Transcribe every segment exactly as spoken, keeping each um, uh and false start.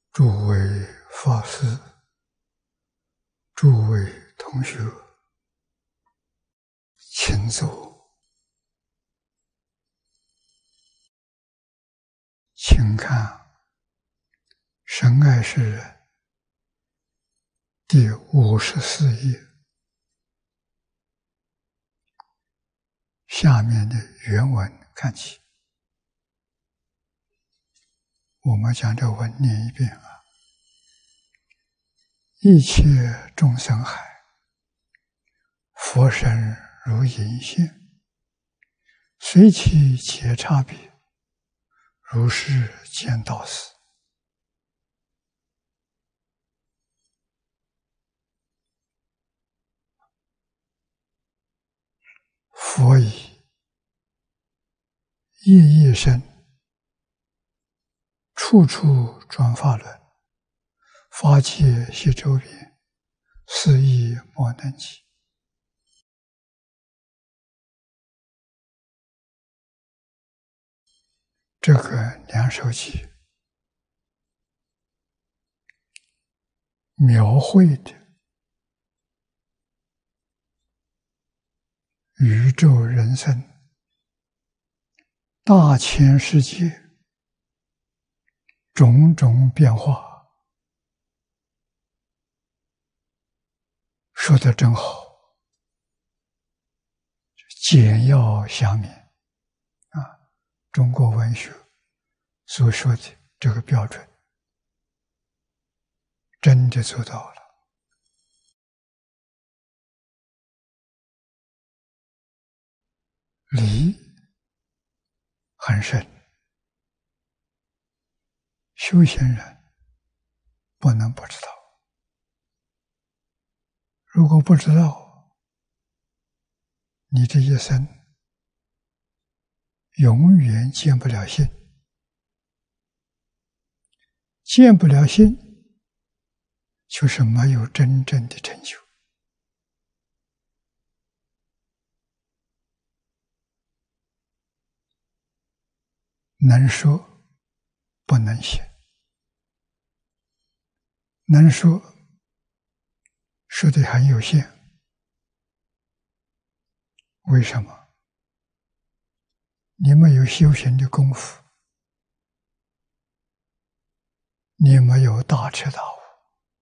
诸位法师、诸位同学，请坐，请看《神爱世人》第五十四页下面的原文看起。我们将这文念一遍啊！一切众生海，佛身如影现，随其皆差别，如是见道死。佛以业业身，处处转法轮，法界悉周遍，是亦莫能及。这个两首偈描绘的宇宙人生大千世界种种变化，说得真好，简要详明啊！中国文学所说的这个标准，真的做到了。理很深，修行人不能不知道。如果不知道，你这一生永远见不了性，见不了性，就是没有真正的成就。能说不能行，能说说的很有限。为什么？你没有修行的功夫，你没有大彻大悟，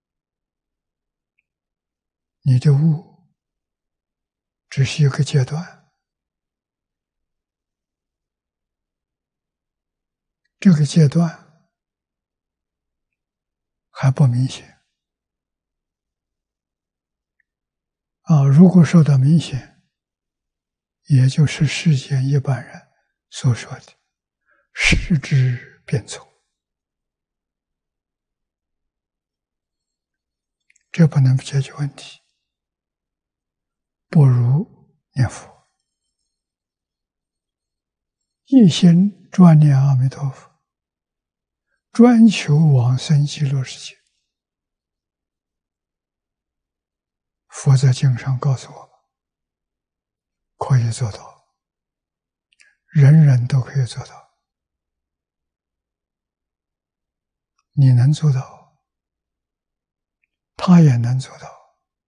你的悟只是一个阶段。这个阶段还不明显啊！如果说的明显，也就是世间一般人所说的视之变聪，这不能解决问题，不如念佛，一心专念阿弥陀佛，专求往生极乐世界。佛在经上告诉我们，可以做到，人人都可以做到。你能做到，他也能做到。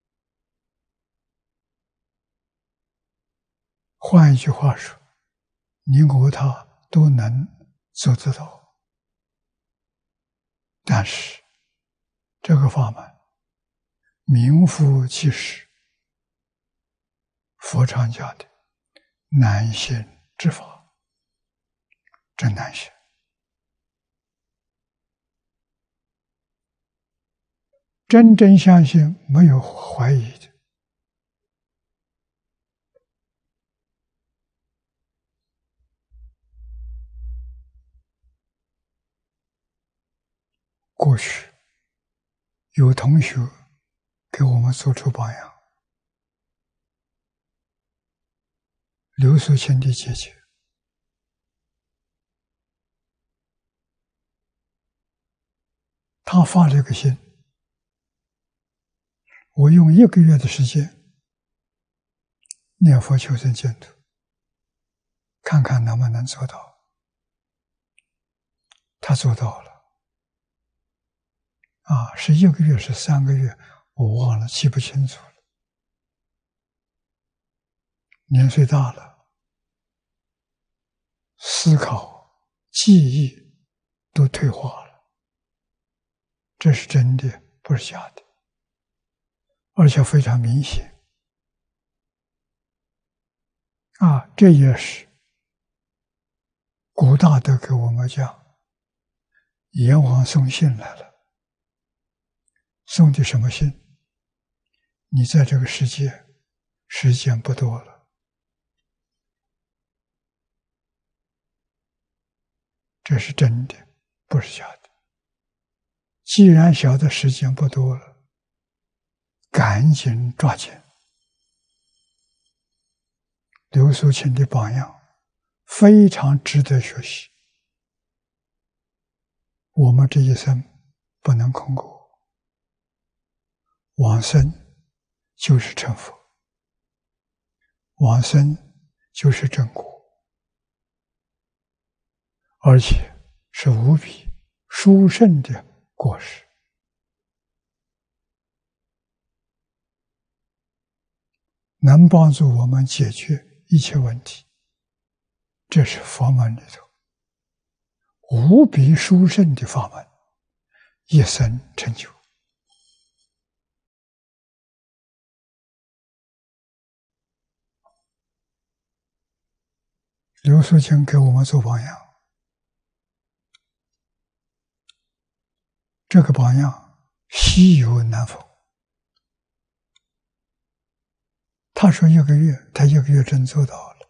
换一句话说，你我他都能做得到。但是这个法门名副其实，佛常讲的难行之法，真难行。真正相信，没有怀疑的。过去有同学给我们做出榜样，刘素清的姐姐，她发了个心，我用一个月的时间念佛求生净土，看看能不能做到。她做到了。 啊，是一个月是三个月，我忘了，记不清楚了。年岁大了，思考、记忆都退化了，这是真的，不是假的，而且非常明显。啊，这也是古大德给我们讲，阎王送信来了。送的什么信？你在这个世界时间不多了，这是真的，不是假的。既然晓得时间不多了，赶紧抓紧。刘素卿的榜样非常值得学习，我们这一生不能空过。往生就是成佛，往生就是正果，而且是无比殊胜的果实，能帮助我们解决一切问题。这是佛门里头无比殊胜的法门，一生成就。刘素卿给我们做榜样，这个榜样稀有难逢。他说一个月，他一个月真做到了，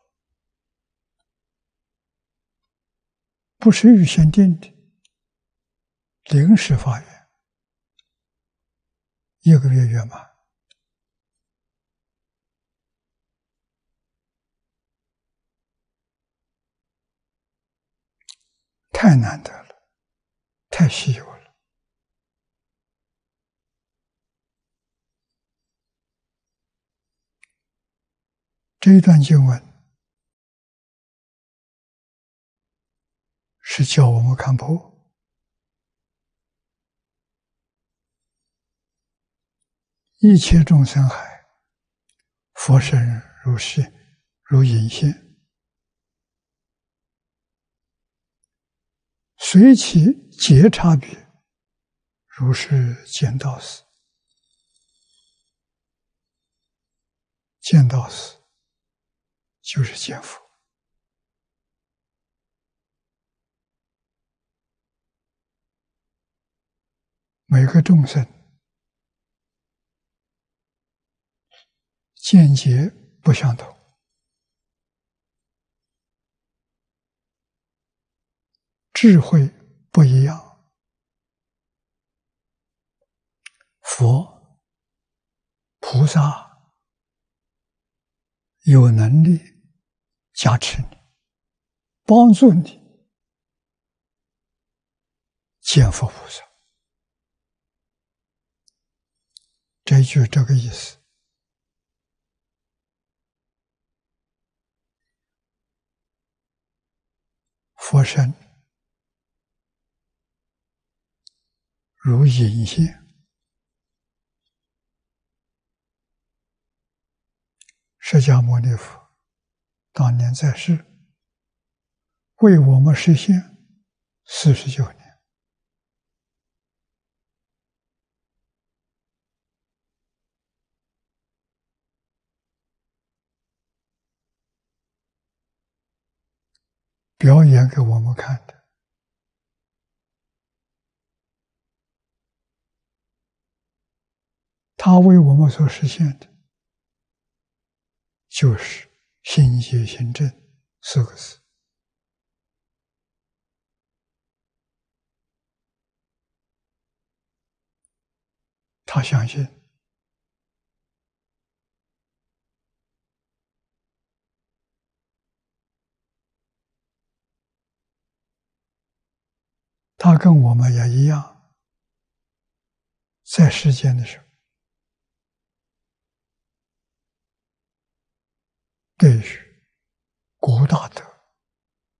不是预先定的，临时发愿，一个月圆满。太难得了，太稀有了。这一段经文是教我们看破，一切众生海，佛身如是如影现，随其皆差别，如是见道士。见道士就是见佛。每个众生见解不相同，智慧不一样。佛、菩萨有能力加持你，帮助你见佛菩萨。这一句这个意思。佛身如影现，释迦牟尼佛当年在世，为我们实现四十九年。表演给我们看的。他为我们所实现的，就是心结心正四个字。他相信，他跟我们也一样，在世间的时候，对于古大德、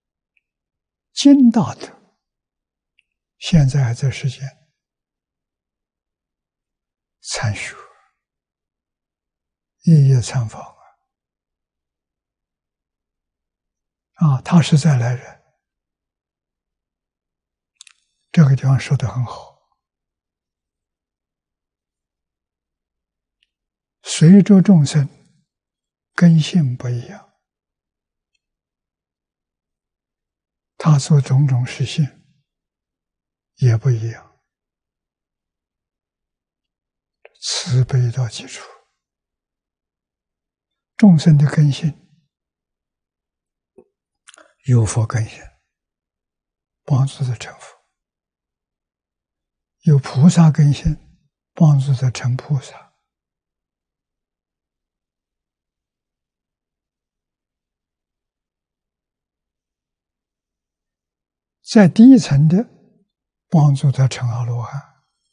今大德，现在还在世间， 参学，夜夜参访啊！啊，他是再来人，这个地方说得很好。随着众生根性不一样，他做种种实现也不一样。慈悲到基础，众生的根性有佛根性，帮助他成佛；有菩萨根性，帮助他成菩萨。在第一层的，帮助他成阿罗汉。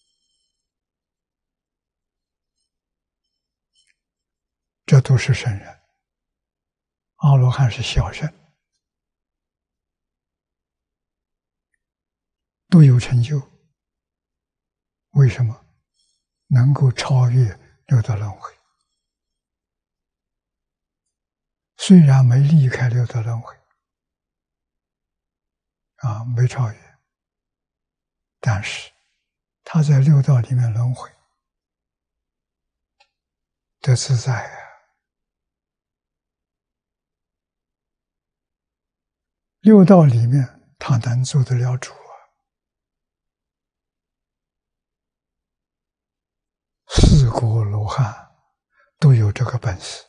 这都是圣人，阿罗汉是小圣，都有成就。为什么？能够超越六道轮回。虽然没离开六道轮回，啊，没超越，但是他在六道里面轮回，得自在啊。六道里面，他能做得了主啊！四果罗汉都有这个本事。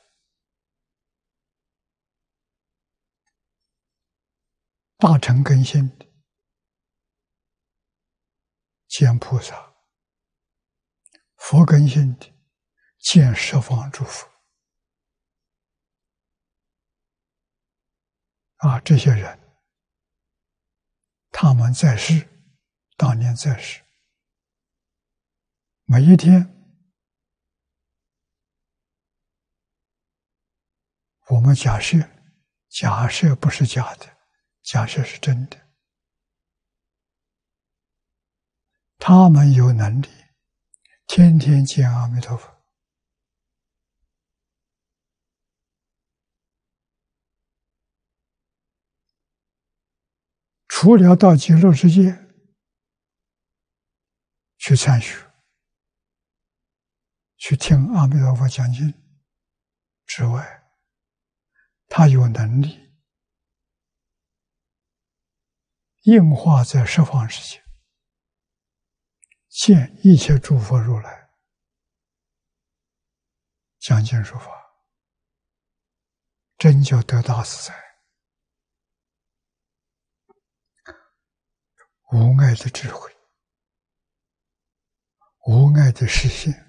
大乘根性的见菩萨，佛根性的见十方诸佛啊，这些人。他们在世，当年在世，每一天，我们假设，假设不是假的，假设是真的。他们有能力，天天见阿弥陀佛，除了到极乐世界去参学、去听阿弥陀佛讲经之外，他有能力应化在十方世界，见一切诸佛如来讲经说法，真叫得大自在，无碍的智慧，无碍的实现。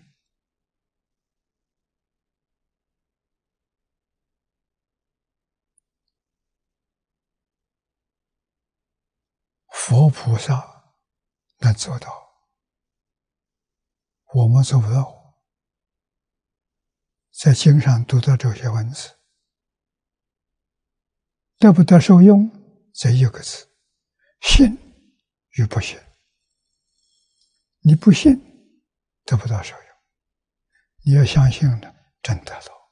佛菩萨能做到，我们做不到。在经上读到这些文字，得不得受用，这一个字，信与不信。你不信，得不到受用；你要相信了，真得到。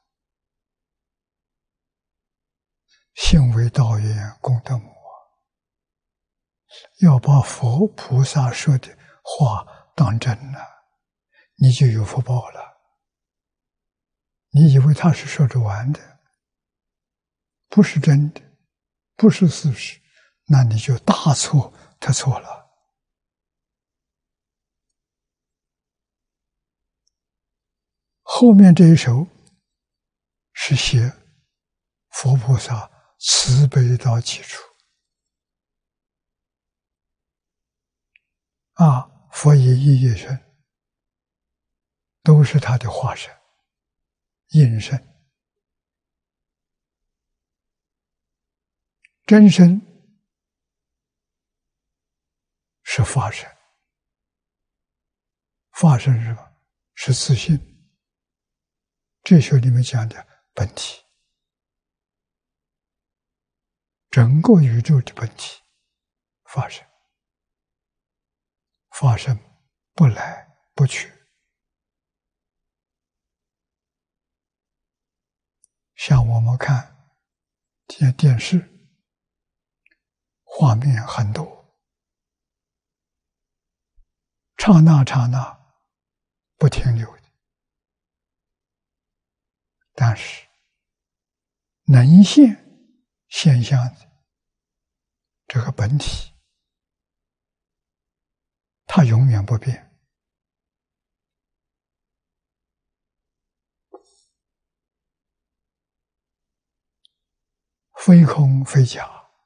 信为道源，功德母。要把佛菩萨说的话当真了，你就有福报了。你以为他是说着玩的，不是真的，不是事实，那你就大错特错了。后面这一首是写佛菩萨慈悲到极处。啊，佛以一叶身，都是他的化身、应身。真身是法身，法身是什么？是自信。这学里面讲的本体，整个宇宙的本体，法身。法身不来不去， 像我们看这些电视，画面很多，刹那刹那不停留的，但是能现现象的这个本体，它永远不变。非空非假，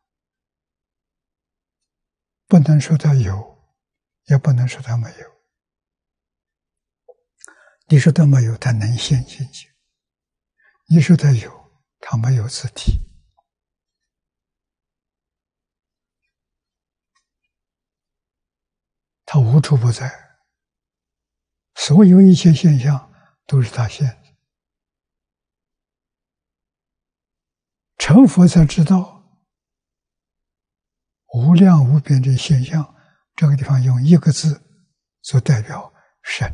不能说它有，也不能说它没有。你说它没有，它能现现象；你说它有，它没有自体。它无处不在，所有一切现象都是它现的。成佛才知道无量无边的现象，这个地方用一个字做代表：神。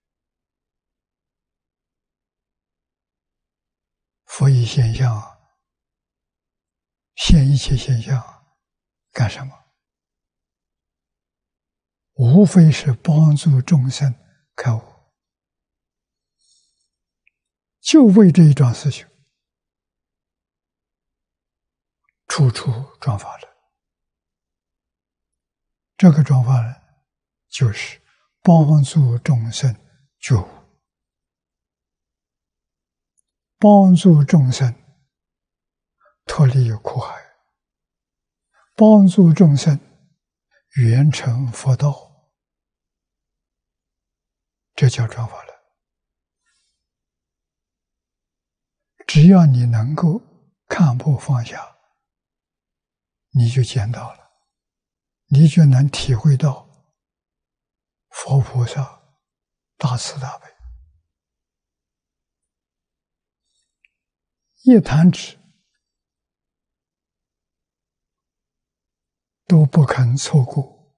佛以现象现一切现象干什么？无非是帮助众生开悟，就为这一桩事情，处处转法轮。这个转法轮就是帮助众生觉悟，帮助众生脱离苦海，帮助众生圆成佛道，这叫转法轮。只要你能够看破放下，你就见到了，你就能体会到佛菩萨大慈大悲。一弹指都不肯错过，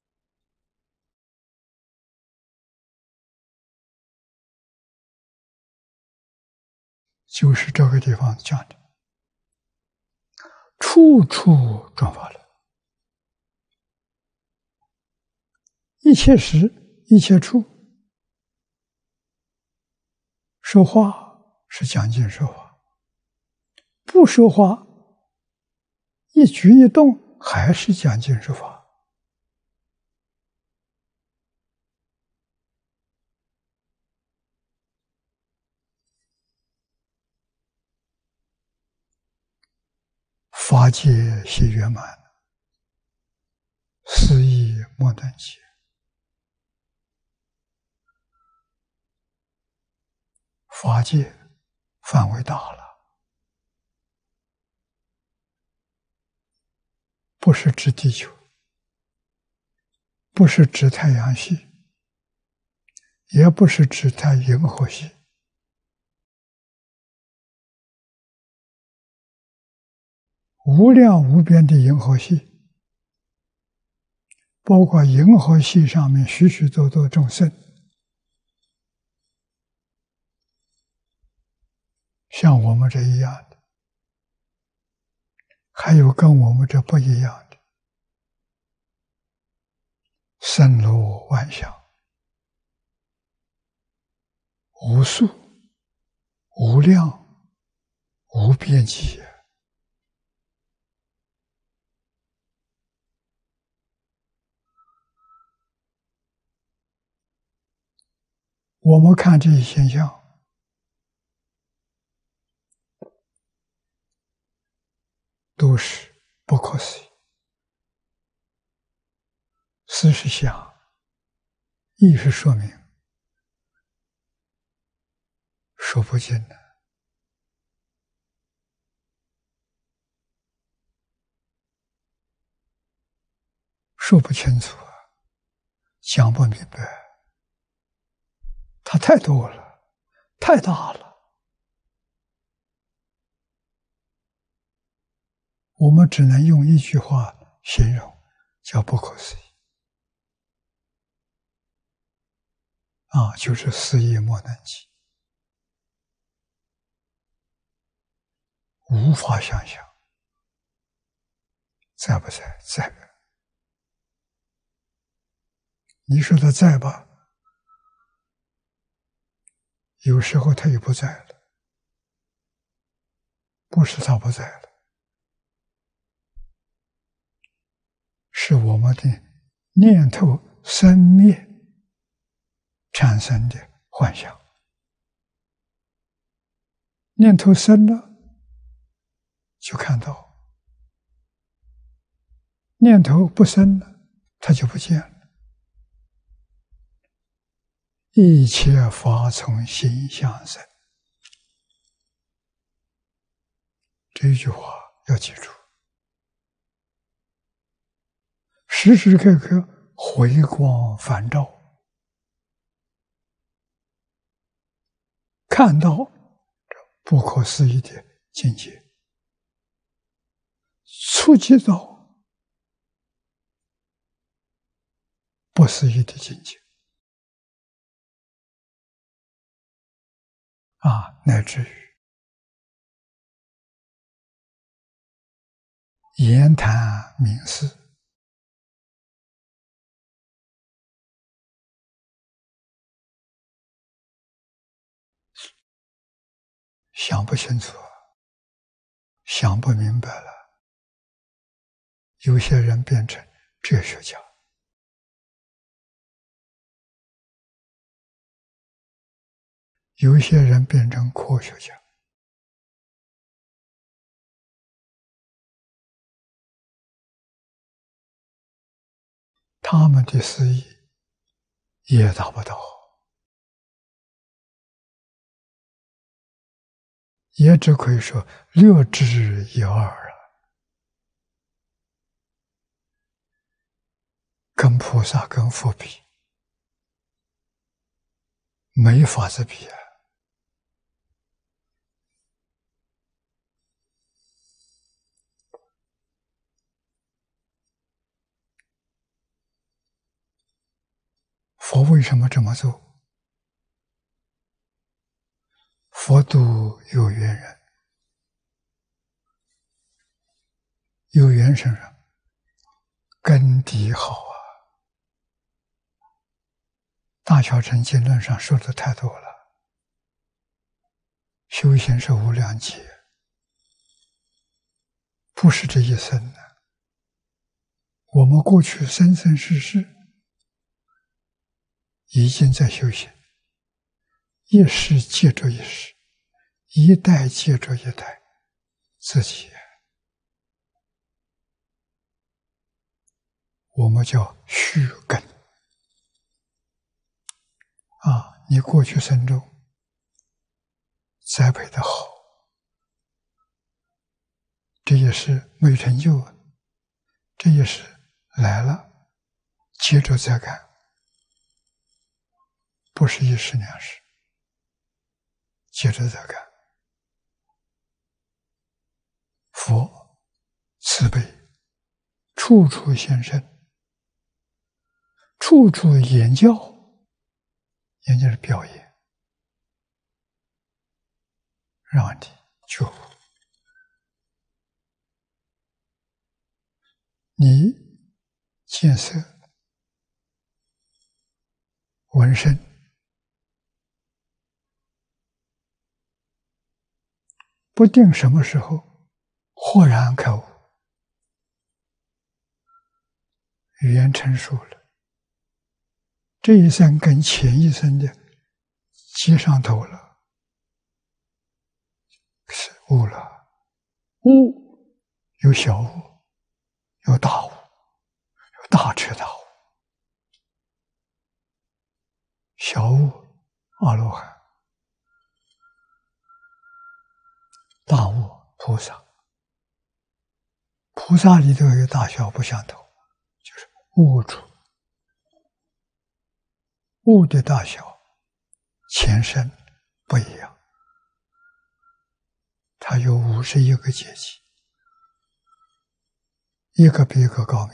就是这个地方讲的，处处转法轮，一切时一切处。说话是讲经说法，不说话，一举一动还是讲经说法。法界悉圆满，斯义莫能及。法界范围大了，不是指地球，不是指太阳系，也不是指太银河系，无量无边的银河系，包括银河系上面许许多多众生，像我们这一样的，还有跟我们这不一样的，森罗万象，无数、无量、无边际。我们看这些现象，都是不可思议。思是想，意是说明，说不尽的。说不清楚，讲不明白，它太多了，太大了。我们只能用一句话形容，叫不可思议。啊，就是思义莫能及。 无法想象，在不在？在。你说他在吧？有时候他也不在了，不是他不在了，是我们的念头生灭产生的幻想。念头生了，就看到；念头不生了，它就不见了。一切法从心相生，这句话要记住，时时刻刻回光返照，看到不可思议的境界，触及到不思议的境界啊，乃至于言谈明示，想不清楚，想不明白了，有些人变成哲学家，有些人变成科学家，他们的思议也达不到，也只可以说略知一二了，跟菩萨跟佛比，没法子比啊。佛为什么这么做？佛度有缘人，有缘生人根底好啊。大小乘经论上说的太多了，修行是无量劫，不是这一生的。我们过去生生世世已经在修行，一世接着一世，一代接着一代，自己我们叫续根啊！你过去生中栽培的好，这也是没成就，这也是来了接着再干，不是一时两时，接着再干。佛慈悲，处处现身，处处言教，言就是表演，让你觉悟。你见色闻声，不定什么时候豁然开悟，语言成熟了，这一生跟前一生的接上头了，是悟了。悟有小悟，有大悟，有大彻大悟。小悟阿罗汉，大悟菩萨。菩萨里头有大小不相同，就是悟处，悟的大小前身不一样。它有五十一个阶级，一个比一个高明。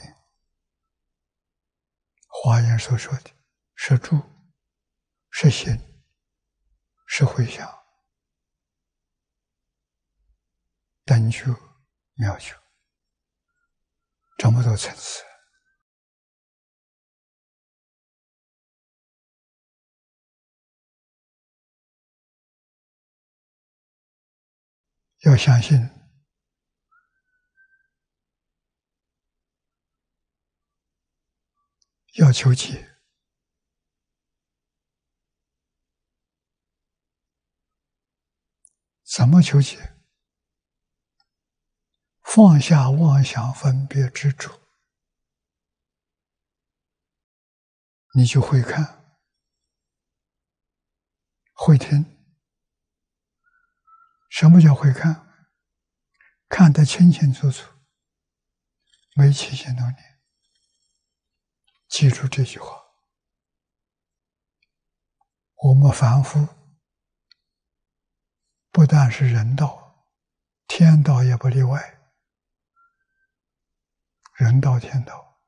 华严所说的是住，是行，是回向， 等觉、妙觉，这么多层次。要相信，要求解。怎么求解？放下妄想分别执着，你就会看，会听。什么叫会看？看得清清楚楚，没起心动念。记住这句话。我们凡夫不但是人道，天道也不例外。人道、天道，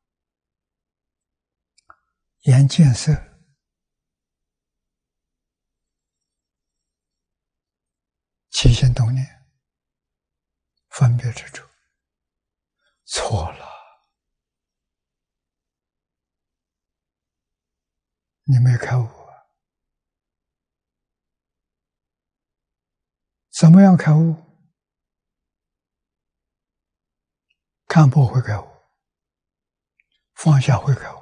眼见色，起心动念，分别执着，错了，你没开悟啊。怎么样开悟？看破会开悟，放下会开悟。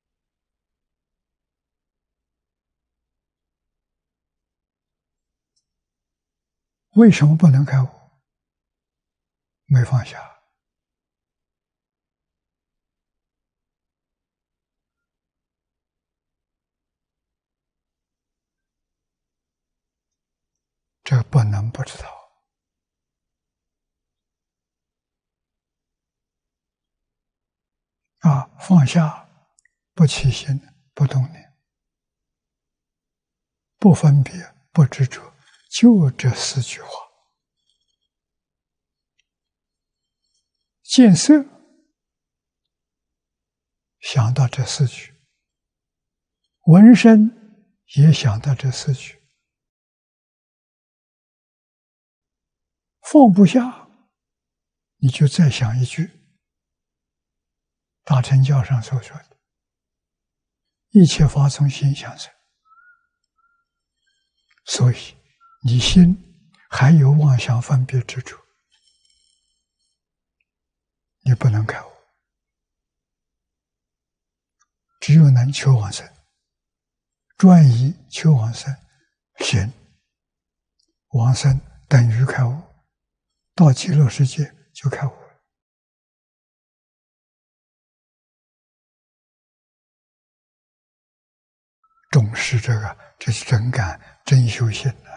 为什么不能开悟？没放下。这不能不知道。啊，放下，不起心，不动念，不分别，不执着，就这四句话。见色，想到这四句；闻声，也想到这四句。放不下，你就再想一句。大乘教上所说的一切法从心想生，所以你心还有妄想分别执着，你不能开悟。只有能求往生，专一求往生，行往生等于开悟，到极乐世界就开悟。重视这个，这是真干真修行的。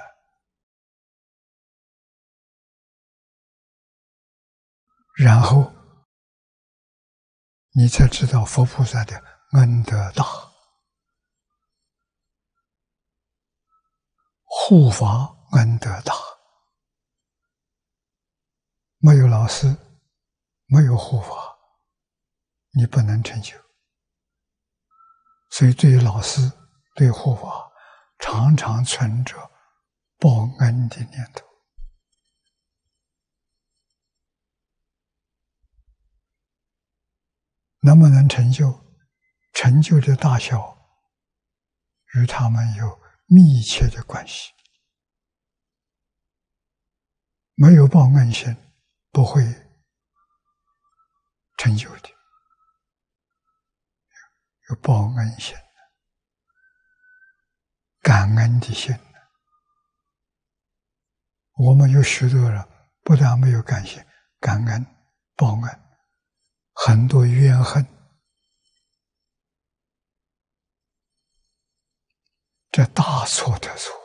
然后你才知道佛菩萨的恩德大，护法恩德大。没有老师，没有护法，你不能成就。所以对于老师，对护法，常常存着报恩的念头。能不能成就？成就的大小与他们有密切的关系。没有报恩心，不会成就的。有报恩心，感恩的心。我们有许多人不但没有感谢、感恩、报恩，很多怨恨，这大错特错。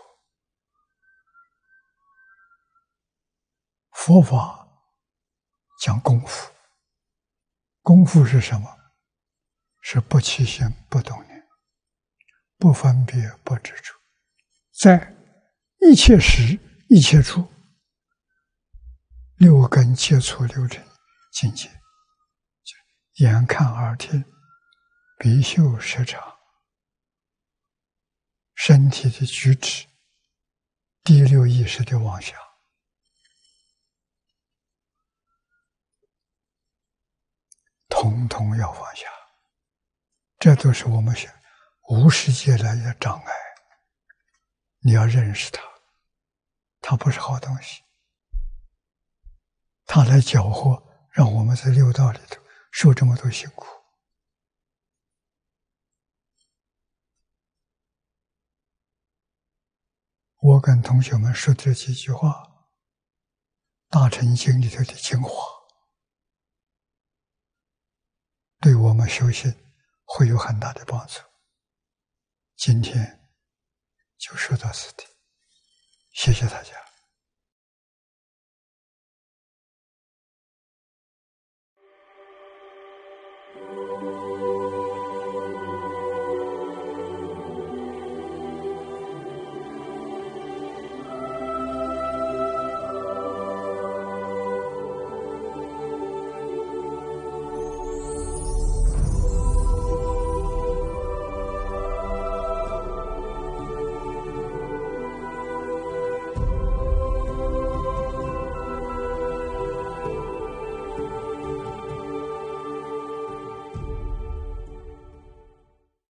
佛法讲功夫，功夫是什么？是不起心不动念，不分别不执着，在一切时一切处，六根接触六尘境界，眼看耳听，鼻嗅舌尝，身体的举止，第六意识的妄想， 统统要放下。这都是我们想无世界来的障碍。你要认识它，它不是好东西，它来搅和，让我们在六道里头受这么多辛苦。我跟同学们说这几句话，《大乘经》里头的精华，对我们修行会有很大的帮助。今天就说到此地，谢谢大家。